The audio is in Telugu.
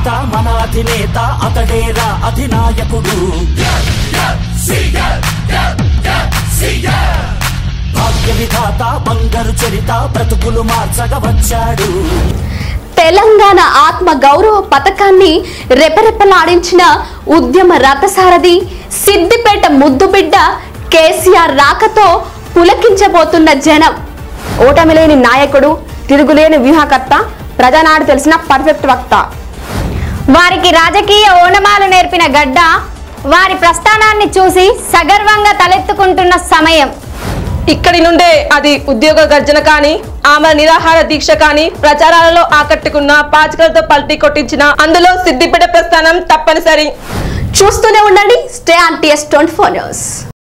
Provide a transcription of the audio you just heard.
చరిత మన అధినేత అతడేరా అధినాయకుడు భాగ్య విధాత బంగారు చరిత బ్రతుకులు మార్చగా వచ్చాడు. తెలంగాణ ఆత్మ గౌరవ పథకాన్ని రెపరెపలాడించిన ఉద్యమ రథసారథి సిద్దిపేట ముద్దుబిడ్డ కేసీఆర్ రాకతో పులకించబోతున్న జనం. ఓటమి లేని నాయకుడు, తిరుగులేని వ్యూహకర్త, ప్రజానాడు తెలిసిన పర్ఫెక్ట్ వక్త. వారికి రాజకీయ ఓనమాలు నేర్పిన గడ్డ వారి ప్రస్థానాన్ని చూసి సగర్వంగా తలెత్తుకుంటున్న సమయం. ఇక్కడి నుండే అది ఉద్యోగ గర్జన కానీ, ఆమె నిరాహార దీక్ష కానీ ప్రచారాలలో ఆకట్టుకున్న పాచికలతో పల్టీ కొట్టించిన అందులో సిద్దిపేట ప్రస్థానం తప్పనిసరి. చూస్తూనే ఉండండి. Stay on TS24 news.